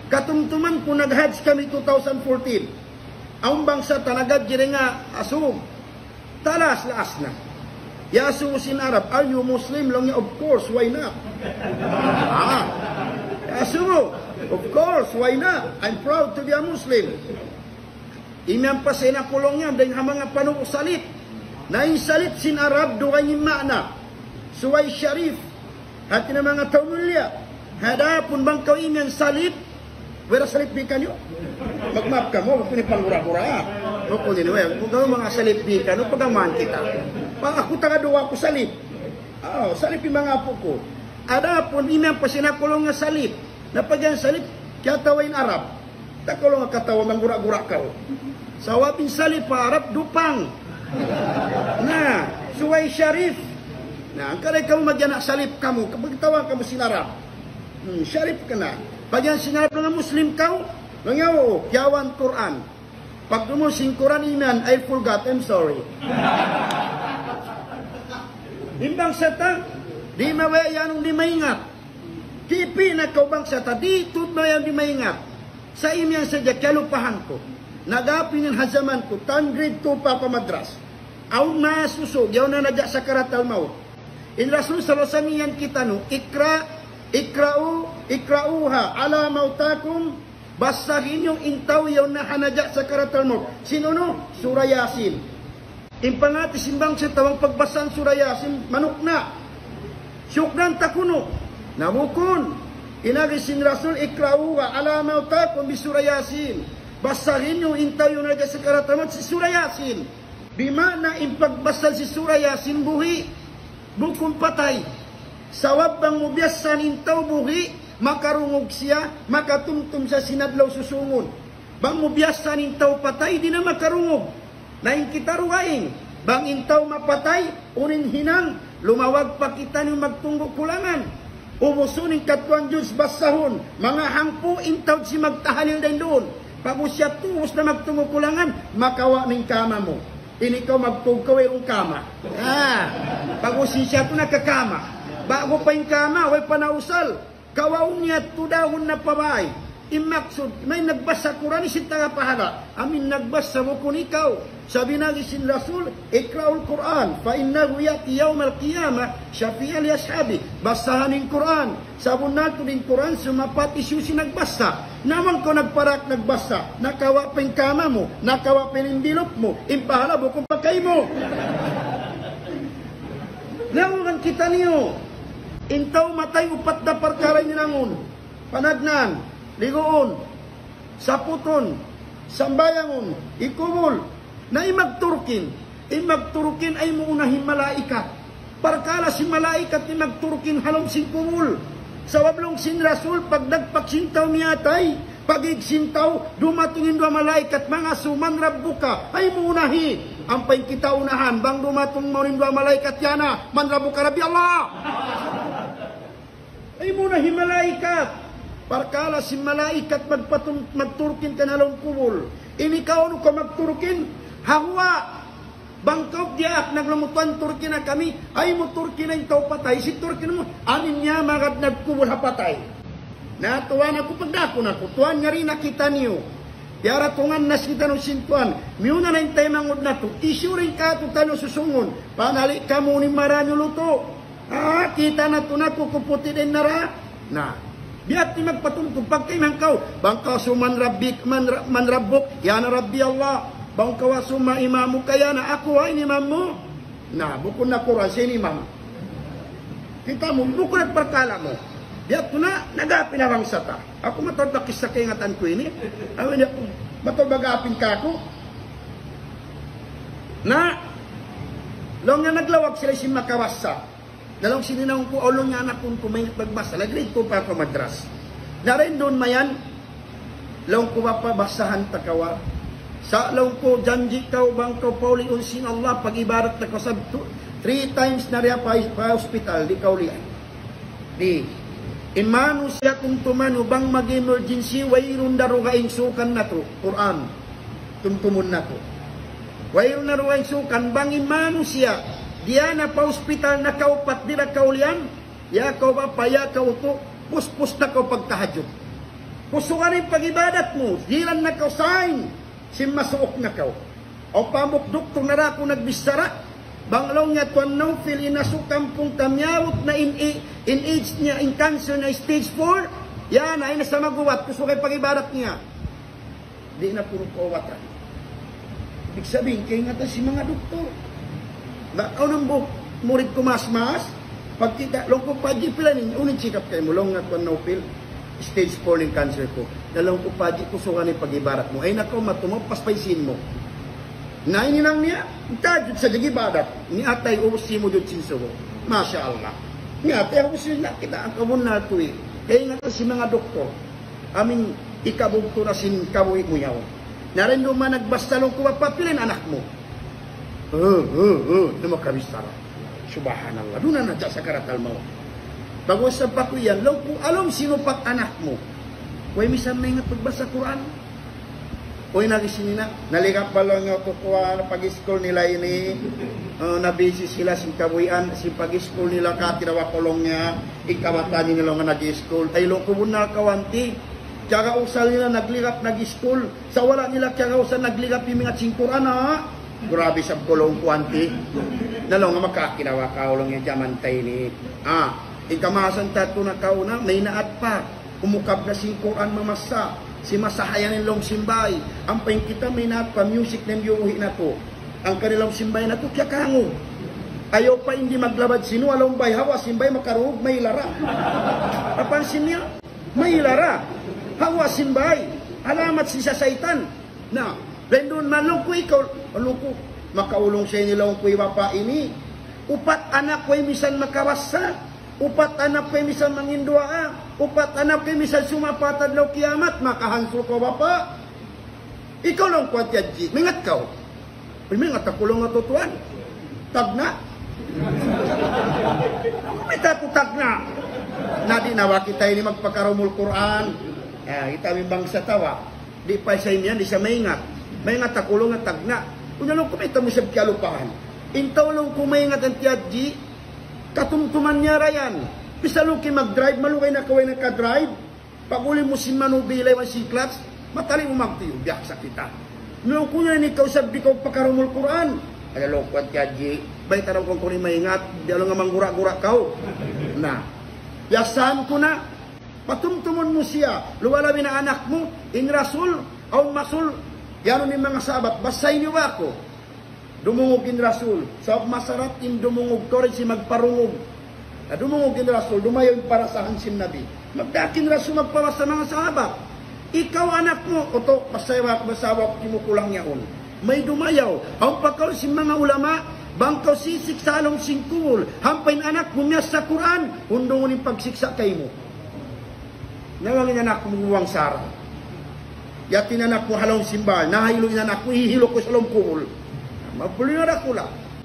Katungtuman po nag-Hajj kami 2014. Ang bangsa tanagad jire nga asum. Talas laas na. Yasu sin Arab, are you Muslim? Long of course, why not? Yasu, of course, why not? I'm proud to be a Muslim. Imam pa sa kulong niya, dahil mga panong salit. Na salit sin Arab, doon yung makna. Suway Sharif, hati na mga taumulya. Hadapun bang kau imam salit? Wala salit bikan yun. Magmap ka mo, pinipangura-gura. Kung gano'n mga salit bikan, pagamaan kita. Pag ako taga-duwa ko salip. Salip yung mga apo ko. Adapun, imam pa sinakulong nga salip. Napagyan salip, kaya tawain Arab. Takulong nga katawa, manggura-gura ka. Sa wapin salip pa, Arab, dupang. Na, Suway Sharif. Na, ang kalay ka mo magyan salip ka mo. Kapag tawa ka mo sinarap. Sharif ka na. Pag yan sinarap ng Muslim ka, langyaw, yawan Quran. Pag dumusing Quran iman, I forgot, I'm sorry. Dimbang sata, di mawayanong di maingat. Kipi na kaubang sata, di tutmayang di maingat. Sa imyan sadya, kalupahan ko. Nagapin yung hazaman ko, tan grade 2 pa pamadras. Aun masusog, yaw na nadya sa karatal maut. In Rasul salosaniyan kita no, ikrauha ala mautakum, basahin yung intaw yaw na hanadya sa karatal maut. Sino no? Surah Yasin. Impangati simbang sa tawang pagbasan Surah Yasin, manok na. Syukran takuno, nabukon. Inagisin Rasul, ikrauha ala mautakum bi Surah Yasin. Basahin yung intaw yung nadya sa karatal maut si Surah Yasin. Bimana impagbasal si Surah Yasin buhi, bukong patay. Sawab bang mubiyasan intaw buhi, makarungog siya, makatumtum sa sinadlaw susungon. Bang mubiyasan intaw patay, di na makarungog. Naing kita ruwaing, bang intaw mapatay, unin hinang, lumawag pa kita ng magtunggo kulangan. Umusunin katuan Diyos basahon, mga hangpo intaw si magtahalil din doon. Pag siya tuos na magtungo kulangan, makawa ng kama mo. Ini ko magtugkaw yung kama. Pag siya ito nakakama. Bago pa yung kama, way panausal. Kawaw niya tudahon na pabay. Imaksud, may nagbasa Quran isin taga pahala. Amin nagbasa mo kun ikaw. Sabi na isin Rasul, ikraul Quran. Fa innahu yati yawm al-qiyamah syafi'al yashabi. Basahan yung Quran. Sabon nato din Quran, sumapat isyu si nagbasa. Naman ko nagparak nagbasa. Nakawa pa yung kama mo. Nakawa pa yung dilop mo. Impahala mo kung pagkay mo. Naman kita niyo. Intaw matay upat na perkara ninangon. Panagnan, ligoon, saputon, sambayangon, ikubol, na imagturkin. Imagturkin ay muunahin malaikat. Parkala si malaikat imagturkin halom sin kumul. Sa wablong sin Rasul, pag nagpaksintaw miyatay, pagigsintaw, dumatungin dua malaikat, mga suman rabbuka, ay muunahi. Ang pain kita unahan, bang dumatung mo rin dua malaikat yana, man rabbuka Rabbi Allah. Ay muunahi malaikat. Parkala si malaikat magturkin ka na lang kumul. Inikaw ano ka magturkin? Hawa. Bangkok diak naglumutuan turkin na kami. Ay mo turkin na yung tao patay. Si turkin mo, anin niya magad nagkumul hapatay. Natuwan ako pagdako na ko. Tuwan nga rin nakita niyo. Tiara tungan nas kita no sintuan. Miuna na yung tayo mangod na to. Isurin ka ito tayo susungon. Panali ka mo ni maranyo luto. Kita na ito na kukuputi din na ra. Na. Biat ni magpatungkog pagkaimang kau. Bangkaw suman rabbik man rabbuk. Yan na Rabbi Allah. Bangkaw suma imamu kaya na ako ay imam mo. Na, bukod na Quran siya imam. Kita mo, bukod at perkala mo. Biat ko na, nagapin na sa ta. Ako matodakis sa kaingatan ko ini. Matodagapin ka ako. Na, long nga naglawag sila si makawasa. Dalawang sininawang ko, olong nga anak kong kumainit magbasa. Nag-grade ko pa madras. Narin doon mayan, long ko mapabasahan takawa. Sa long ko, janji ka, bang ka, pauli unsin Allah, pag-ibarat na kasab, 3 times na rin pa hospital, di kaulian. Di, imano siya kung tumano, bang mag-emergency, wairun daro kaing sukan na to, Quran, tumtumun na to. Wairun daro kaing sukan, bang imano siya, diya na pa hospital na kaupat dira kaulian, ya kau ba paya kau to, puspus na kau pagtahajud. Kusungan yung pagibadat mo. Dilan na kaw sign. Simasuok na kaw. O pamuk doktor na ra ako nagbisara. Banglong niya tuwan no feel inasukam pong tamyawot na in age niya in cancer na stage 4. Yan ay nasa maguwat. Kusungan yung pagibadat niya. Di na puro kawatan. Ibig sabihin, kaya nga si mga doktor. Bakaw ng buhok, murid ko mas-mas. Pagkita, long ko pa, di pila ninyo, unin sikap kayo mo, long nga tuwan no feel. Stage 4 ng cancer ko. Dalawang ko pa, di kusungan yung pagibarat mo. Ay nako, matumo, paspaisin mo. Naininang niya, tajud sa pagibarat. Ni atay, ubusin mo doon sinso ko. Masya Allah. Ni atay, ubusin na kita. Ang kabun na ito eh. Kaya nga si mga doktor, aming ikabugto na sin kabuhi mo yaw. Narin naman nagbastalong ko, papilin anak mo. Na makabistara. Subhanallah. Doon na nadya sa karatal mo. Bago sa pa ko yan, alam sino pa anak mo. Kuya misan may nga pagbasa Quran. Kuya nagisini na, nalikap pa lang nga kukuha na pag-school nila ini. Nabisi sila si kabuyan, si pag-school nila katirawa kolong niya, ikamatan nila nga nag-school. Ay lo kubun na kawanti. Kaya usal nila naglikap nag-school. Sa wala nila kaya usal naglikap yung mga singkuran ha. Grabe sa kolong kuwanti. Nalong nga makakinawa kaulong yung jamantay ni. Ikamasan tato na kauna, may naat pa. Umukab na singkuran mamasa. Si masahayan ng long simbay. Ang paing kita may naat pa, music na miyuhi na to. Ang kanilang simbay na to, kaya kango. Ayaw pa hindi maglabad sino, along bay, hawa, simbay makarug, may lara. Napansin niya? May lara. Hawa, simbay. Alamat si sasaitan. Na, rendon malong ko ikaw, malong ko, makaulong siya nilang ko iwapa ini. Upat anak ko misan makawasa. Upat anak ko misan mangindua. Upat anak ko misan sumapatad law kiamat. Makahansul ko bapa. Ikaw lang ko at yadji. Mingat ka. Mingat ako lang natutuan. Tagna. May tatutag na. Nadi nawa kita ini magpakarumul Quran. Kita mimbang sa tawa. Di pa siya yan, di siya maingat. Maingat ako lang at tagna. Kung lang kumita mo siya kialupahan. Intaw lang kumaingat ang tiyadji. Katumtuman niya rayan. Pisaluki mag-drive, malukay na kaway nagka-drive. Pag-uli mo si manubilay wa si klats, matali mo magtiyo, biyak sa kita. Nung kunya ni ikaw sabi ko pakarumul Quran. Ay lokwat kaji, bay tarong kong kunin maingat, di alo nga manggura-gura kau. Na, yasan ko na, patumtumon mo siya, luwalabi na anak mo, in rasul, aw masul, yan ni mga sahabat, basay niyo ba ako? Dumungogin rasul. Sa masarap in dumungog ko rin si magparungog. Dumungogin rasul, dumayo yung para sa hansin nabi. Magdakin rasul magpawas sa mga sahabat. Ikaw anak mo, oto, pasayawak, masawak, kimukulang yaon. May dumayaw. Ang pagkaw si mga ulama, bangkaw sisik sa along singkul. Hampain anak, bumiyas sa Quran. Hundungon yung pagsiksa kay mo. Nawangin anak mo uwang sara. Yatin anak mo halong simbal. Nahilo anak mo, ihilo ko sa longkul. Mapuliw na kula.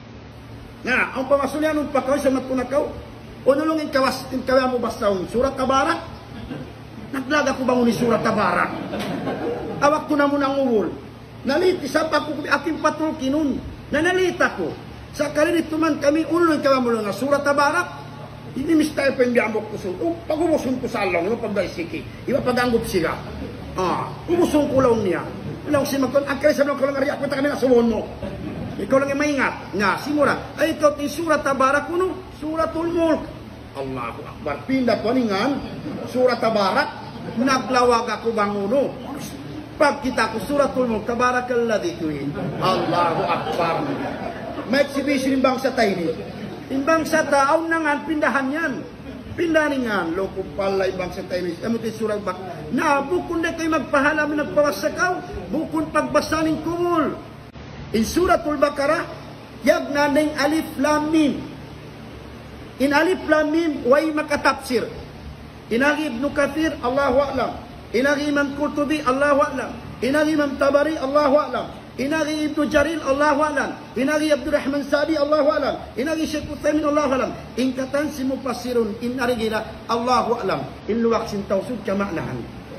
Na, ang pamasulyan ng pagkaw sa matpunakaw, o nulungin kawas, kaya mo basta ang surat Tabarak? Naglaga ko bang ni surat Tabarak? Awak ko na mo ng uwol. Nalit, isa pa ko, aking patrol kinun. Nanalita ko. Sa kalinito man kami, unulungin kaya mo lang nga surat Tabarak. Hindi mistay pa yung biyambok ko sun. Pag-umusun ko sa along, iba pagdaisiki. Iba pag-anggop siya. Umusun ko lang niya. Lang si magkon, ang kaya sa mga kulang ariyak, punta kami na sumon mo. Ikaw lang yung maingat. Nga, simura. Ay, ikaw ti surat Tabarak kuno. Suratul Mulk. Allahu Akbar. Pinda ko ningan. Surat Tabarak. Naglawag ako bang uno. Pag kita ko suratul Mulk. Tabarakalladhi tuhin. Allahu Akbar. May exhibition yung bangsa tayo ni. Yung bangsa taon na nga, pindahan yan. Pindahan nga. Loko pala yung bangsa tayo ni. Amo ti surat bak. Na, bukun na kayo magpahalam nagpawasakaw. Bukun pagbasaning kumul. In Suratul Baqarah, yag na ng Alif Lam Mim. In Alif Lam Mim, way makatapsir. Inagi Ibn Kathir, Allahu A'lam. Inagi Imam Qurtubi, Allahu A'lam. Inagi Imam Tabari, Allahu A'lam. Inagi Ibn Jaril, Allahu A'lam. Inagi Abdurrahman Sadi, Allahu A'lam. Inagi Syekh Uthaymin, Allahu A'lam. In katan si mufassirun, in arigila, Allahu A'lam. In luwak sin tawsud, kamaknahan.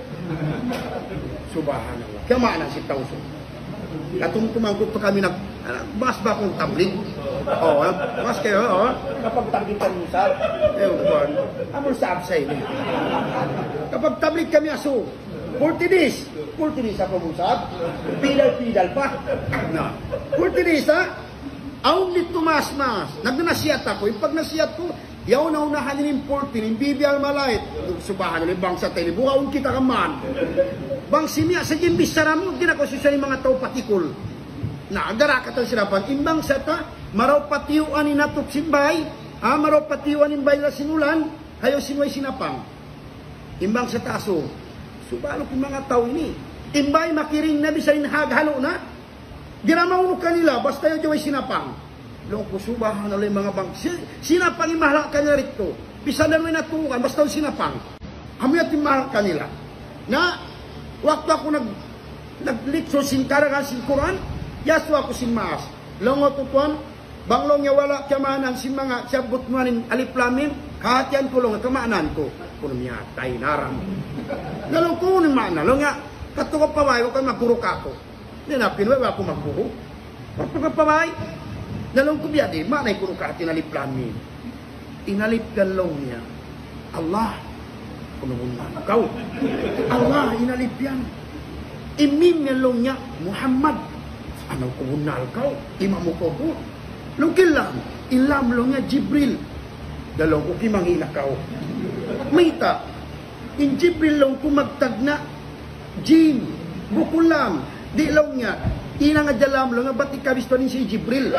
Subhanallah. Kamaknahan si tawsud. Katumtumang ko kami mas ba kong tablik? Mas kayo, kapag tablikan mo sa amon sa absay. Kapag tablik kami aso, 40 days. 40 days ako musab. Pidal-pidal pa. Na. 40 days ha. Aung nito mas. Nagnasiyat ako. Yung pag nasiyat ko, yaw na unahan yung 40, yung bibiyal malait. Subahan nila bang sa tayo. Bukaon kita ka man. Bang simya, sa jimbis saram, ginakosusya ni mga tao patikol. Na, agara ka tayo sirapan. Imbang sa ta, maraw patiyuan ni natok simbay, maraw patiyuan ni bay la sinulan, hayo sinuay sinapang. Imbang sa taso, subalo kong mga tao ini. Imbay makiring na bisayin haghalo na, ginamauno kanila, basta yung jaway sinapang. Loko subahan na mga bang, sinapang imahal kanila rito. Bisa na may natukan, basta yung sinapang. Hamiyat imahal kanila. Na, waktu ako naglitso singkaragan sin Quran, yaso ako sin maas. Longo tutuan, banglong niya wala kamanan sin mga sabot manin aliplamin, kahatian ko long, kamanan ko. Kuno niya, tayo naram. Lalong ko ni mana, lo nga, katukap paway, huwag kang magkuruk ako. Ninapin, wala ako magkuruk. Katukap paway, lalong ko biyadi, manay kuruk kahati aliplamin. Inalip galong niya, Allah, kuno muna, kau. Allah, inalip yan. Imim galong niya, Muhammad, ano kumunal kau, imamu ko po. Lungkilam, ilam lo niya, Jibril. Dalong ko kimangina kau. Mayta, in Jibril long kumagtag na, Jim, bukulam, di long niya, inang adyalam lo nga, ba't ikabisto rin si Jibril?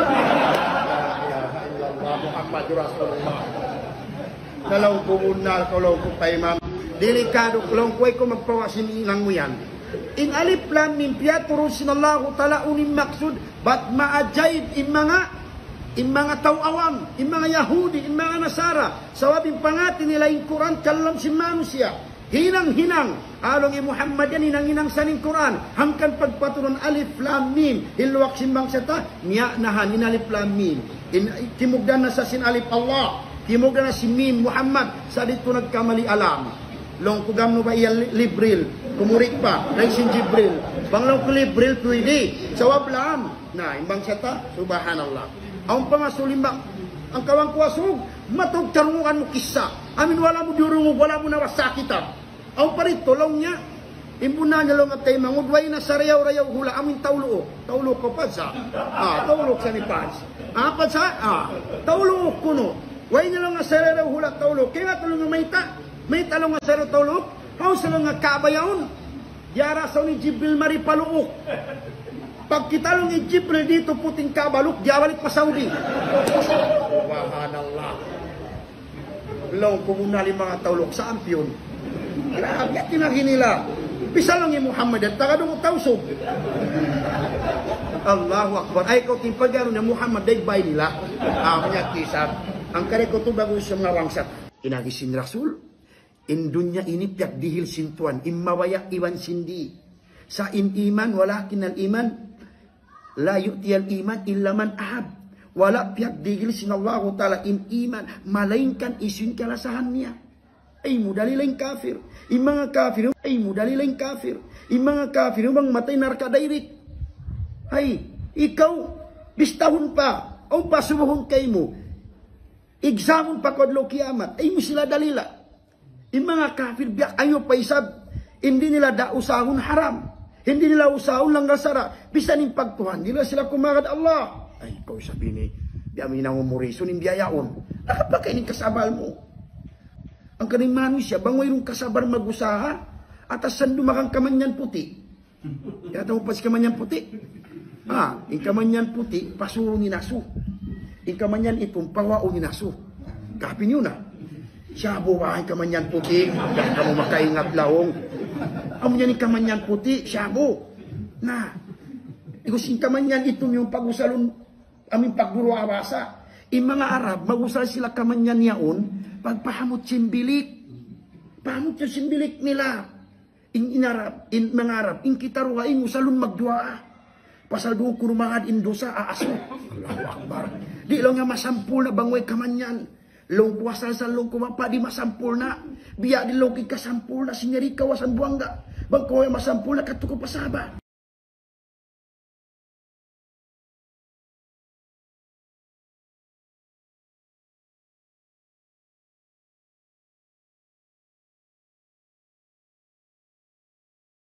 Muhammad Rasulullah. Dalong kumunal kau long ko pa imam. Delikado long ko magpawasin inang mo yan. In alif lam mim piyaturo sinallahu ta'ala unim maksud bat maajaib in mga tawawam, in mga Yahudi, in mga Nasara, sawabing pangati nila in Quran kalam si manusia. Hinang-hinang, along Muhammad yan, hinang-hinang saning Quran. Hangkan pagpaturon alif lam mim, hilwak simbang seta, niya nahan in alif lam mim. Timugdan na sa sin alif Allah, timugdan na si mim Muhammad, sa dito nagkamali alam. Long kugam no ba iya Libril, kumurik pa, na sin Jibril. Banglong ko Libril pwede, sawab lam. Na, imbang seta, subhanallah. Ang pangasulimbang, ang kawang kuwasog, matog tarungan mo kisa. Amin wala mo durungog, wala mo nawasakitan. Ang parito, law niya, imbuna niya lang at tayo mangudway na sa rayaw-rayaw hula, amin taulo. Taulo ko pa sa. Taulo sa ni Pans. Pa sa? Taulo ko no. Way niya lang nga sa rayaw hula, taulo. Kaya nga tulong nga may talong nga sa rayaw taulo. How sa lang nga kabayaon. Yara sa ni Jibril maripaluok. Pag kita lang ni Jibril dito puting kabaluk, diawalik pa Saudi. Subhanallah. Long kumunali mga taulok sa ampiyon. Grabe at tinagi nila. Bisa lang ni Muhammad at tagadong tausog. Allahu Akbar. Ay ko timpagano na Muhammad day bay nila. Kanya kisap. Ang kare ko to bago sa mga wangsat. Inagisin Rasul. Indunya ini piak dihil sintuan. Immawaya iwan sindi. Sa iman walakin al iman. La yu'tiyal iman illa man ahab. Wala piyak digil sinallahu ta'ala iman. Malainkan isun kalasahan niya. Ay mudali lain kafir. Yung mga kafir, ay mudali lain kafir. Yung mga kafir, bang matay narkadairik. Ay, ikaw, bistahun pa. O pasubuhon kay mo. Examon pa kodlo kiamat. Ay mo sila dalila. Yung mga kafir, biyak ayo pa isab. Hindi nila dausahon haram. Hindi nila usahon lang gasara. Bisa ning pagtuhan. Hindi nila sila kumagad Allah. Ay, ikaw sabi ni, di amin ang umuriso, ning biyayaon. Nakapagay ning kasabal mo. Ang kaning manusia, bangoy rong kasabar magusaha, atasan dumakang kamanyan puti. Kaya tayo pas kamanyan puti. Yung kamanyan puti, pasuro ni naso. Yung kamanyan itong pawao ni naso. Kapin yun na. Siya buwahan kamanyan puti, kamu makaingat laong. Amo yan yung kamanyan puti, siyabo. Na, igusin kamanyan ito yung pag-usalon, aming pagguro awasa. Yung mga Arab, mag-usal sila kamanyan yaon, pagpahamot simbilik. Pahamot yung simbilik nila. In mga Arab, in kita ruhain, usalon magdua. Pasal doon kurumangad indosa, aaso. Allahu Akbar. Di lang nga masampul na bangoy kamanyan. Long puwasal sa long kumapa di masampul na. Biya di long kasampul na sinyari kawasan buangga. Bang ko masampul na katuko pasaba.